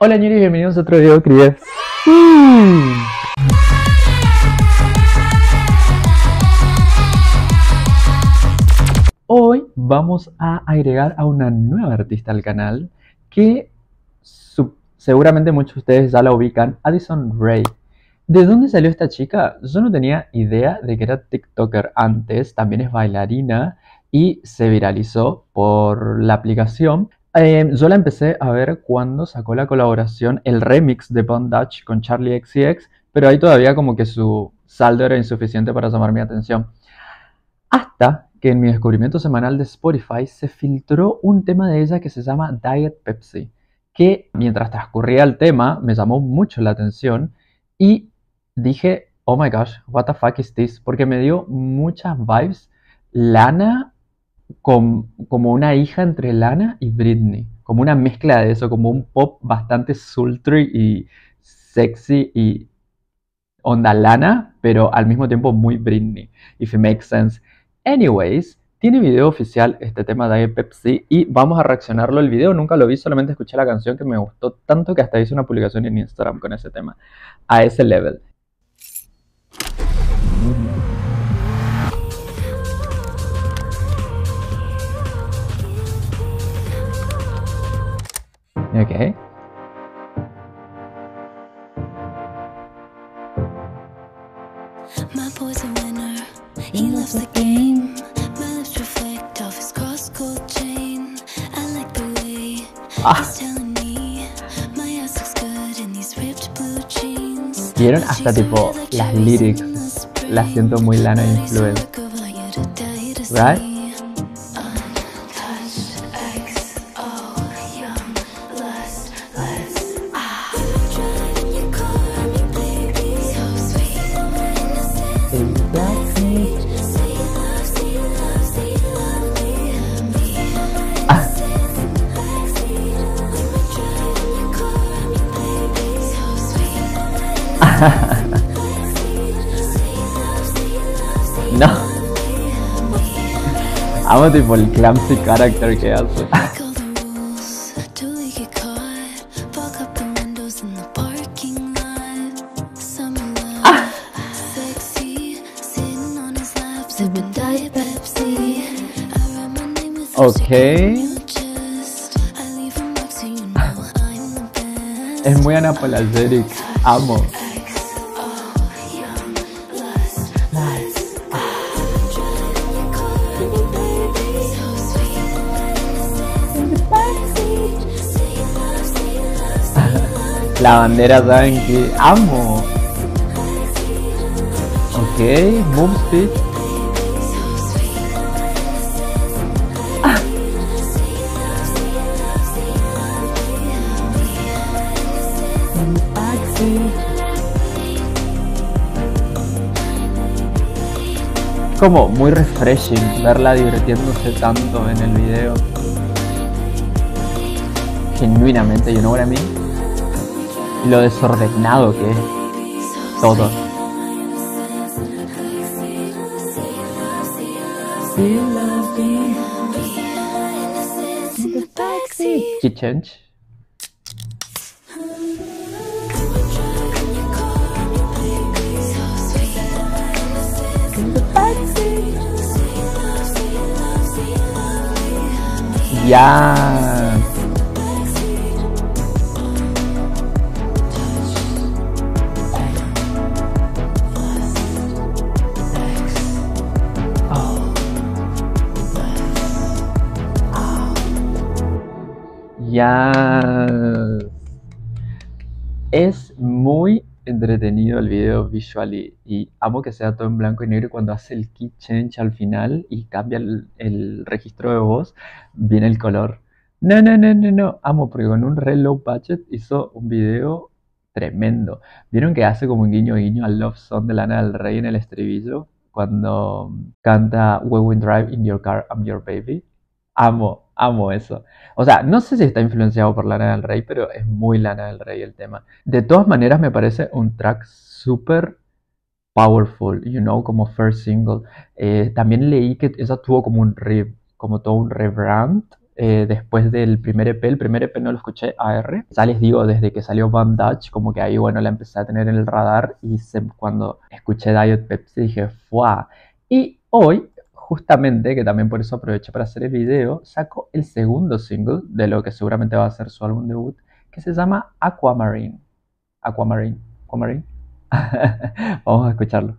Hola ñeris, bienvenidos a otro video, crías. Mm. Hoy vamos a agregar a una nueva artista al canal que seguramente muchos de ustedes ya la ubican, Addison Rae. ¿De dónde salió esta chica? Yo no tenía idea de que era TikToker antes, también es bailarina y se viralizó por la aplicación. Yo la empecé a ver cuando sacó la colaboración, el remix de Bondage con Charli XCX, pero ahí todavía como que su saldo era insuficiente para llamar mi atención. Hasta que en mi descubrimiento semanal de Spotify se filtró un tema de ella que se llama Diet Pepsi, que mientras transcurría el tema me llamó mucho la atención y dije, oh my gosh, what the fuck is this? Porque me dio muchas vibes Lana como una hija entre Lana y Britney, como una mezcla de eso, como un pop bastante sultry y sexy y onda Lana, pero al mismo tiempo muy Britney, if it makes sense. Anyways, tiene video oficial este tema de Pepsi y vamos a reaccionarlo. El video nunca lo vi, solamente escuché la canción que me gustó tanto que hasta hice una publicación en Instagram con ese tema, a ese level. Ok. My boy's a winner, he loves the game. My lips reflect off his cross-gold chain. I like the way he's telling me my ass looks good in these ripped blue jeans. Vieron hasta tipo las lyrics, las siento muy Lana influence, right? No. Amo tipo el clumsy character que hace. Ok. Es muy unapologetic. Amo. La bandera, ¿saben qué? Amo. Ok, boom speed. Como muy refreshing verla divirtiéndose tanto en el video. Genuinamente, you know what I mean? Lo desordenado que es todo. Key change. Ya. Ya. Es muy entretenido el video visual y amo que sea todo en blanco y negro y cuando hace el key change al final y cambia el registro de voz, viene el color. No, amo porque con un re low budget hizo un video tremendo. ¿Vieron que hace como un guiño al Love Song de Lana del Rey en el estribillo? Cuando canta When we drive in your car, I'm your baby. Amo eso. O sea, no sé si está influenciado por Lana del Rey, pero es muy Lana del Rey el tema. De todas maneras, me parece un track súper powerful, you know, como first single. También leí que esa tuvo como un como todo un rebrand después del primer EP. El primer EP no lo escuché AR. Ya les digo, desde que salió Bun Dutch, como que ahí, bueno, la empecé a tener en el radar. Y cuando escuché Diet Pepsi dije, ¡fua! Y hoy, justamente, que también por eso aproveché para hacer el video, saco el segundo single de lo que seguramente va a ser su álbum debut, que se llama Aquamarine. Aquamarine. Aquamarine. Vamos a escucharlo.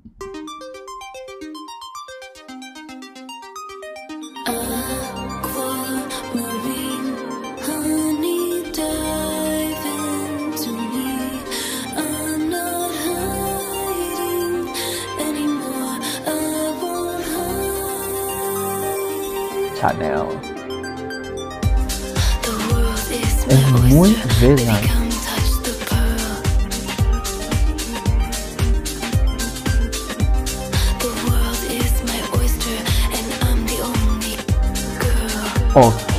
Aquamarine, honey, dive into me. I'm not hiding anymore. I won't hide. Chanel. The world is Es my muy oyster. bella. Come touch the pearl. The world is my oyster, and I'm the only girl. Ok.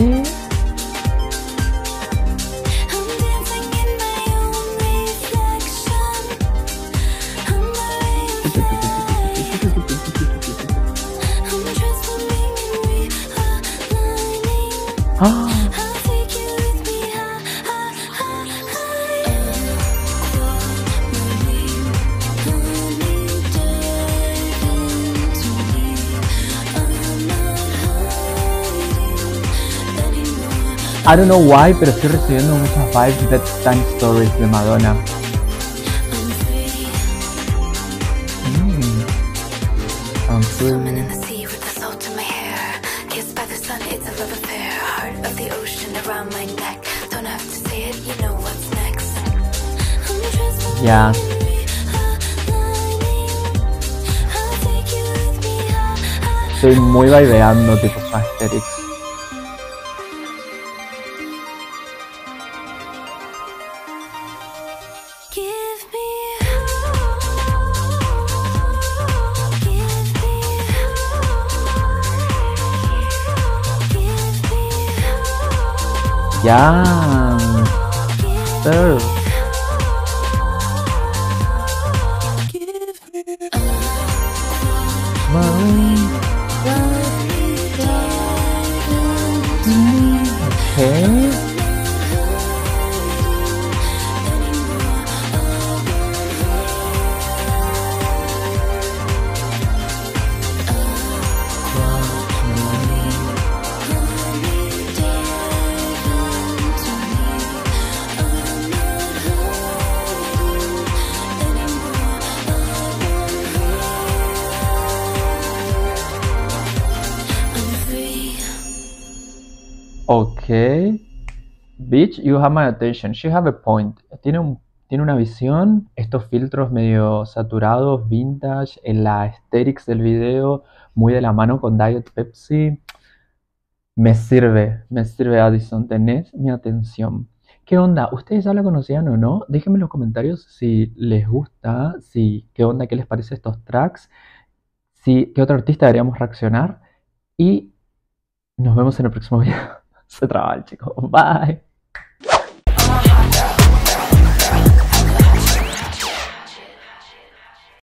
I'm dancing in my own reflection. I'm the I'm transforming and realigning. Ah, I'll take you with me high, high, high, high. Aquamarine, honey, dive into me. I'm not hiding anymore. I don't know why, pero estoy recibiendo muchas vibes de Time Stories de Madonna. I'm free. I'm Swimming free. in the sea with the salt in my hair. Kissed by the sun, it's a love affair. Heart of the ocean around my neck. Don't have to say it, you know what's next. I'm transforming Ya. and realigning. I'll take you with me high, high. Estoy muy vibeando, tipo su aesthetics. Give me give me Ya. Surf. Marine. Okay. Okay. Bitch, you have my attention. She have a point. Tiene una visión, estos filtros medio saturados, vintage, en la aesthetics del video, muy de la mano con Diet Pepsi. Me sirve Addison, tenés mi atención. ¿Qué onda? ¿Ustedes ya la conocían o no? Déjenme en los comentarios si les gusta, qué onda, qué les parece estos tracks, qué otro artista deberíamos reaccionar. Y nos vemos en el próximo video. Se traba el chico. Bye.